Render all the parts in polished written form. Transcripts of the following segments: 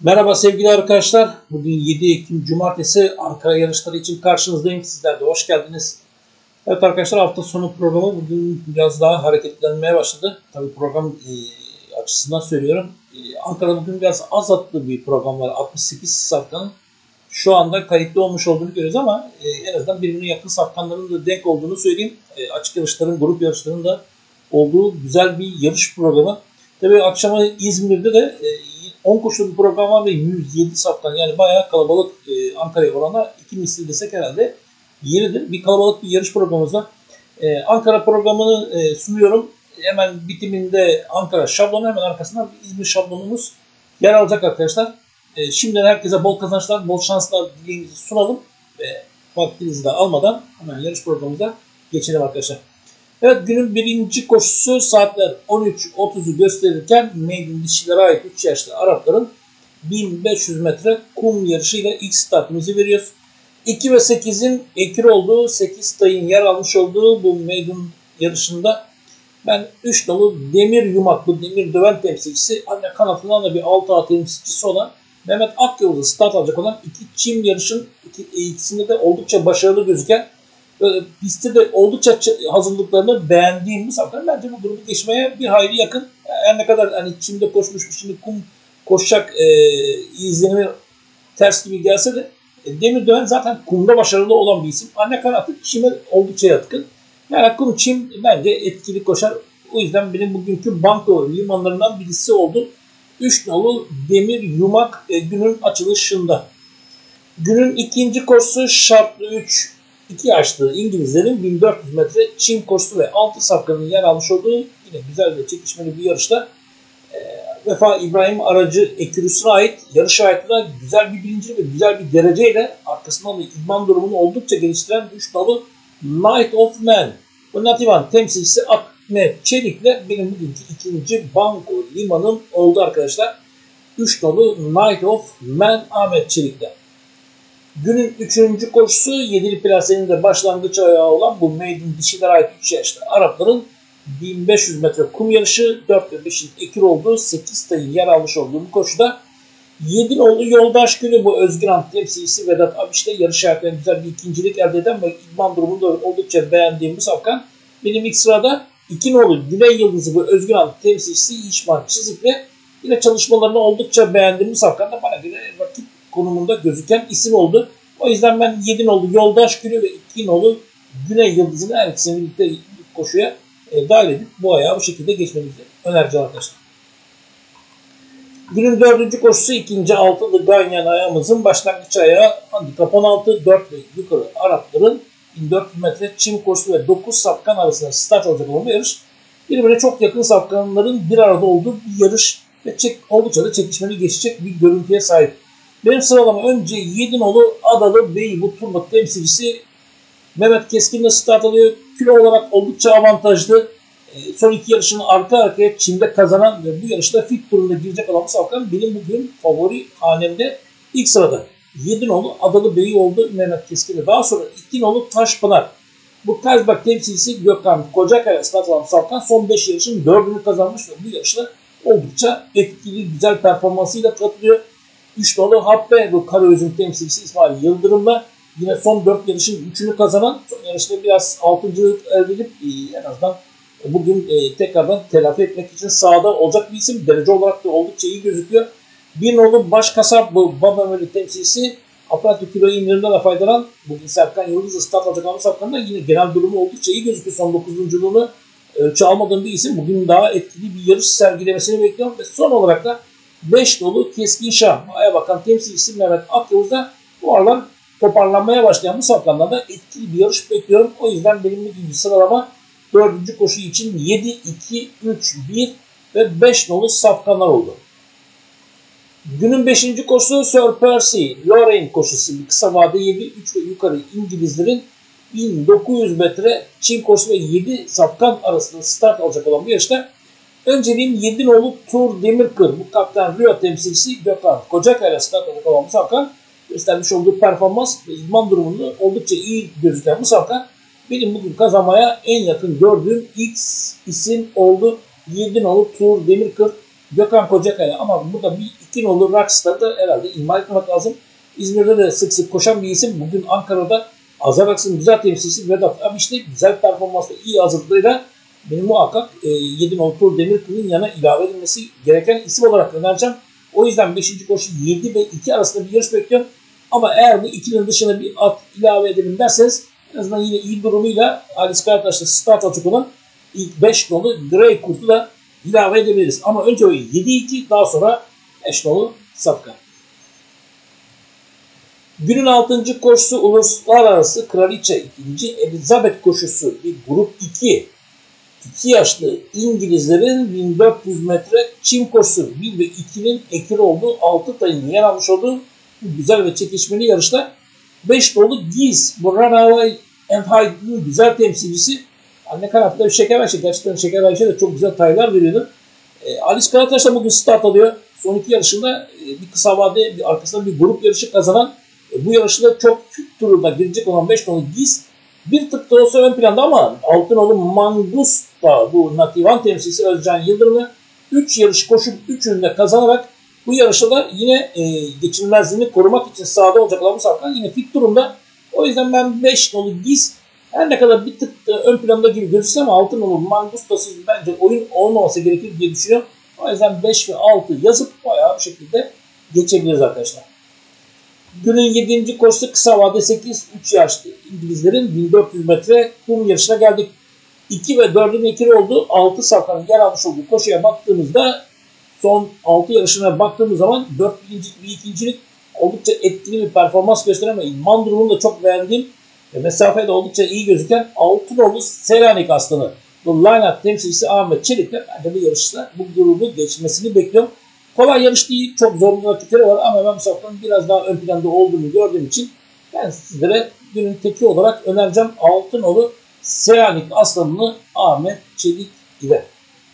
Merhaba sevgili arkadaşlar. Bugün 7 Ekim Cumartesi Ankara yarışları için karşınızdayım. Sizler de hoş geldiniz. Evet arkadaşlar, hafta sonu programı bugün biraz daha hareketlenmeye başladı. Tabii program açısından söylüyorum. Ankara'da bugün biraz az atlı bir program var. 68 safkanın şu anda kayıtlı olmuş olduğunu görüyoruz ama en azından birbirine yakın safkanların da denk olduğunu söyleyeyim. Açık yarışların, grup yarışlarının da olduğu güzel bir yarış programı. Tabii akşama İzmir'de de 10 koşulu bir program var ve 107 safkan, yani bayağı kalabalık, Ankara'ya oranla 2 misli desek herhalde yeridir. Bir kalabalık bir yarış programımız var. Ankara programını sunuyorum. Hemen bitiminde Ankara şablonu, hemen arkasından bir İzmir şablonumuz yer alacak arkadaşlar. Şimdiden herkese bol kazançlar, bol şanslar dileğimizi sunalım ve vaktinizi de almadan hemen yarış programımıza geçelim arkadaşlar. Evet, günün birinci koşusu saatler 13.30'u gösterirken Maiden dişilere ait 3 yaşlı Arapların 1500 metre kum yarışıyla ilk startımızı veriyoruz. 2 ve 8'in ekür olduğu, 8 tayın yer almış olduğu bu Maiden yarışında ben 3 nolu Demir Yumaklı, Demir Döven temsilcisi, anne kanatından da bir 6A temsilcisi olan Mehmet Akyol'da start alacak olan iki çim yarışın ikisinde de oldukça başarılı gözüken, pistte de oldukça hazırlıklarını beğendiğimiz safkan bence bu grubu geçmeye bir hayli yakın. Her ne kadar hani çimde koşmuş, şimdi kum koşacak izlenimi ters gibi gelse de Demir Döven zaten kumda başarılı olan bir isim. Anne kanatı çime oldukça yatkın. Yani kum çim bence etkili koşar. O yüzden benim bugünkü banko limanlarından birisi oldu. 3 nolu Demir Yumak günün açılışında. Günün ikinci koşusu şartlı 3 2 yaşlı İngilizlerin 1400 metre çim koşusu ve 6 safkanın yer almış olduğu yine güzel ve çekişmeli bir yarışta Vefa İbrahim Aracı ekürüsüne ait yarış hayatında güzel bir birinci ve güzel bir dereceyle arkasından da idman durumunu oldukça geliştiren 3 nolu Knight of Man. Bu Nativan temsilcisi Ahmet Çelik'le benim bugünkü ikinci banko limanım oldu arkadaşlar. 3 nolu Knight of Man Ahmet Çelik'le. Günün 3. koşusu 7'li plasenin de başlangıç ayağı olan bu Maiden dişilere ait 3 yaşlı Arapların 1500 metre kum yarışı, 4 ve 5'in ekür olduğu, 8 tayın yer almış olduğu bu koşuda 7 nolu Yoldaş Günü, bu Özgüran temsilcisi Vedat Abiş'te yarış hayatında güzel bir ikincilik elde eden ve idman durumunda oldukça beğendiğim bu safkan benim ilk sırada. 2 nolu Güney Yıldızı, bu Özgüran temsilcisi İşman Çizik'le yine çalışmalarını oldukça beğendiğim bu safkan da bana göre rakip konumunda gözüken isim oldu. O yüzden ben 7 nolu Yoldaş Günü ve 2 nolu Güney Yıldızı'nı her ikisini birlikte koşuya dahil edip bu ayağı bu şekilde geçmemizi önereceğim arkadaşlar. Günün 4. koşusu ikinci altılı Ganyan ayağımızın başlangıç ayağı handikap 16, 4 ve yukarı Arapların 1400 metre çim koşusu ve 9 safkan arasında start alacak olan bir yarış. Birbirine çok yakın safkanların bir arada olduğu bir yarış ve oldukça da çekişmeli geçecek bir görüntüye sahip. Benim sıralama önce 7 nolu Adalı Beybu Turbat temsilcisi Mehmet Keskin'le start alıyor. Kilo olarak oldukça avantajlı. Son iki yarışını arka arkaya çimde kazanan ve bu yarışta fit durumda girecek olan bu safkan benim bugün favori hanemde ilk sırada. 7 nolu Adalı Bey oldu Mehmet Keskin'le. Daha sonra 2 nolu Taşpınar. Bu Kazbak temsilcisi Gökhan Kocakaya start alan safkan son 5 yarışın 4'ünü kazanmış ve bu yarışta oldukça etkili, güzel performansıyla katılıyor. 3 nolu Habbe, bu Karaöz'ün temsilcisi İsmail Yıldırım'la yine son 4 yarışın 3'ünü kazanan, son yarışta biraz 6.lık elde edip en azından bugün tekrardan telafi etmek için sahada olacak bir isim. Derece olarak da oldukça iyi gözüküyor. 1 nolu Baş Kasap, bu Babameli temsilcisi aparatlı kilo indirimden de faydalan bugün Serkan Yıldız'ı start alacak ama Serkan'da yine genel durumu oldukça iyi gözüküyor. Son 9.luğunu çalmadığım bir isim. Bugün daha etkili bir yarış sergilemesini bekliyorum ve son olarak da 5 nolu Keskin Şah, aya bakan temsilcisi Mehmet Akyavuz da bu aralar toparlanmaya başlayan bu safkandan da etkili bir yarış bekliyorum. O yüzden benim bugünkü sıralama 4. koşu için 7, 2, 3, 1 ve 5 nolu safkanlar oldu. Günün 5. koşusu Sir Percy Lorraine koşusu. Bir kısa vade 7, 3 ve yukarı İngilizlerin 1900 metre çim koşusu ve 7 safkan arasında start alacak olan bir yarışta önceliğim 7 nolu Tur Demirkır, bu Kaptan Rio temsilcisi Gökhan Kocakaya start alacak olan bu safkan göstermiş olduğu performans ve idman durumunda oldukça iyi gözüken bu safkan benim bugün kazanmaya en yakın gördüğüm ilk isim oldu. 7 nolu Tur Demirkır Gökhan Kocakaya ama burada bir iki nolu Rockstar'ı da herhalde ihmal etmemek lazım. İzmir'de de sık sık koşan bir isim. Bugün Ankara'da Azaraks'ın güzel temsilcisi Vedat Abiş'te güzel performansla iyi hazırlığıyla benim muhakkak 7 nolu Tur Demirkıl'ın yanına ilave edilmesi gereken isim olarak önereceğim. O yüzden 5. koşu 7 ve 2 arasında bir yarış bekliyorum. Ama eğer bu ikinin dışına bir at ilave edelim derseniz en azından yine iyi durumuyla Halis Karataş'ta start açık olan ilk 5 nolu Grey Kurt'u da ilave edebiliriz. Ama önce o 7-2 daha sonra 5 nolu Sapka. Günün 6. koşusu uluslararası Kraliçe 2. Elizabeth koşusu bir grup 2. 2 yaşlı İngilizlerin 1400 metre çim koşusu 1 ve 2'nin ekili olduğu 6 tayının yer almış olduğu güzel ve çekişmeli yarışta 5 nolu Giz bu Runaway and Hide'ın güzel temsilcisi. Anne kanatta bir şeker verşe. Gerçekten şeker verşe de çok güzel taylar veriyordu. Alice Karataş da bugün start alıyor. Son 2 yarışında bir kısa vade bir arkasında bir grup yarışı kazanan bu yarışında çok küt turunda girecek olan 5 nolu Giz bir tık da olsa ön planda ama 6 nolu Mangus da bu Nativan temsilcisi Özcan Yıldırım'ı 3 yarış koşup 3'ünü de kazanarak bu yarışta da yine geçilmezliğini korumak için sahada olacak olan Musafkan yine fit durumda. O yüzden ben 5 nolu Giz her ne kadar bir tık ön planda gibi gözükse ama 6 nolu Mangustasız bence oyun olmaması gerekir diye düşünüyorum. O yüzden 5 ve 6 yazıp bayağı bir şekilde geçebiliriz arkadaşlar. Günün 7. koşusu kısa vade 8-3 yaşlı İngilizlerin 1400 metre kum yarışına geldik. 2 ve 4'ün ikili olduğu 6 safkanın yer almış olduğu koşuya baktığımızda son 6 yarışına baktığımız zaman 4 birincilik bir ikincilik oldukça etkili bir performans gösteren ve idman durumunu da çok beğendiğim ve mesafede oldukça iyi gözüken 6 nolu Selanik Aslanı. Bu line-up temsilcisi Ahmet Çelik'le bence bu yarışta bu grubu geçmesini bekliyorum. Kolay yarış değil, çok zorlu rakipleri var ama ben bu safkanın biraz daha ön planda olduğunu gördüğüm için ben sizlere günün teki olarak önereceğim 6 nolu Selanik Aslanı'nı Ahmet Çelik ile.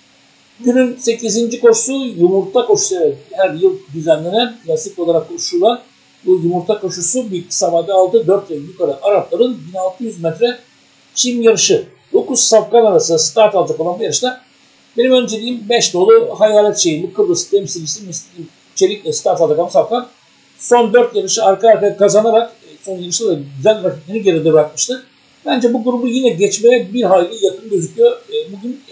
Günün 8. koşusu yumurta koşusu. Evet, her yıl düzenlenen klasik olarak koşulan bu yumurta koşusu bir kısa vade aldı. 4 ve yukarı Arapların 1600 metre çim yarışı. 9 safkan arası start alacak olan bu yarışta benim önceliğim 5 dolu Hayalet Şehirli Kıbrıs temsilcisi Müslüm Çelik'le start alacak olan safkan. Son 4 yarışı arka arkaya kazanarak son yarışta da güzel rakiplerini geride bırakmıştı. Bence bu grubu yine geçmeye bir hayli yakın gözüküyor. Bugün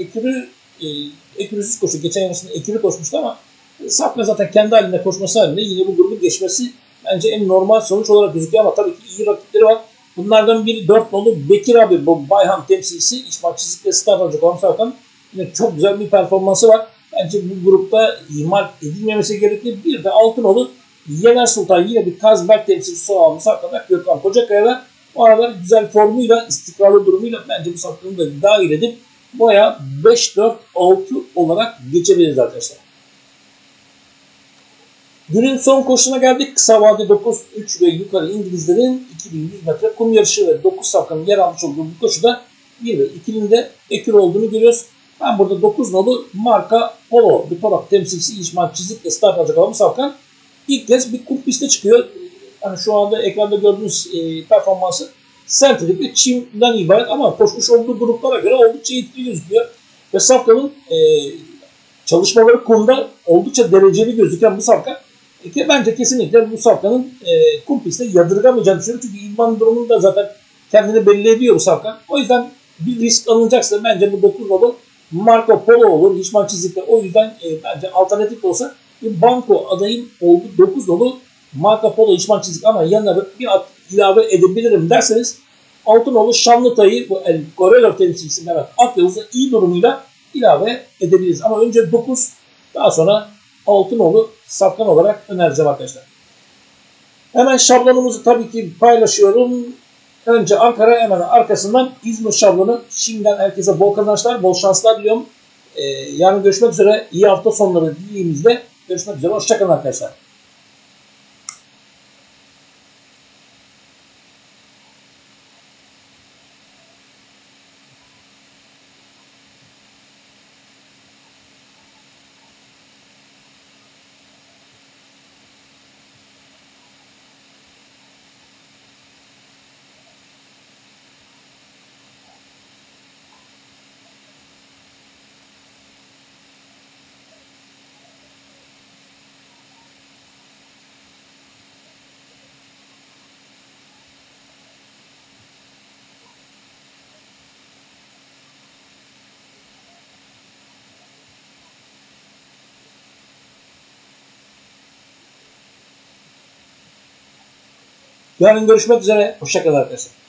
ekürüsüz koşu. Geçen yarışında ekürü koşmuştu ama Sapka zaten kendi halinde koşması halinde yine bu grubu geçmesi bence en normal sonuç olarak gözüküyor ama tabii ki iyi rakipleri var. Bunlardan biri 4 nolu Bekir abi bu Bayhan temsilcisi. İç maçsızlıkla start alacak olan Sapkan. Yine çok güzel bir performansı var. Bence bu grupta ihmal edilmemesi gerekir. Bir de 6 nolu Yener Sultan yine bir Kazberk temsilcisi olan Sapkan'da Gökhan Kocakaya'da o aralar güzel formuyla, istikrarlı durumuyla bence bu Sapkan'ı da dahil edip boya 5-4-6 olarak geçebiliriz arkadaşlar. Günün son koşusuna geldik. Kısa vade 9, 3 ve yukarı İngilizlerin 2100 metre kum yarışı ve 9 safkanın yer almış olduğu bu koşuda 1 ve 2'nin de ekür olduğunu görüyoruz. Ben burada 9 nolu Marka Polo, bir Torak temsilcisi İşman Çizik'le start alacak olan bu safkan ilk kez bir kum piste çıkıyor. Yani şu anda ekranda gördüğünüz performansı sertlik ve çimden ibaret ama koşmuş olduğu gruplara göre oldukça etkili gözüküyor. Ve safkanın çalışmaları kumda oldukça dereceli gözüken bu safkan bence kesinlikle bu safkanın kum pistte yadırgamayacağını düşünüyorum. Çünkü idman durumunda da zaten kendini belli ediyor bu safkan. O yüzden bir risk alınacaksa bence bu 9 nolu Marco Polo olur. Hişman Çizik'te o yüzden bence alternatif olsa bir banko adayım oldu. 9 nolu Marco Polo Hişman Çizik ama yanına bir at ilave edebilirim derseniz 6 nolu Şanlıtay'ı bu El Gorelov temsilcisi Mehmet Akyavuz'da iyi durumuyla ilave edebiliriz. Ama önce 9 daha sonra 6 nolu safkan olarak önereceğim arkadaşlar. Hemen şablonumuzu tabii ki paylaşıyorum. Önce Ankara hemen arkasından İzmir şablonu. Şimdiden herkese bol kazançlar, bol şanslar diliyorum. Yarın görüşmek üzere. İyi hafta sonları dileğimizle. Görüşmek üzere. Hoşçakalın arkadaşlar. Yarın görüşmek üzere. Hoşçakalın arkadaşlar.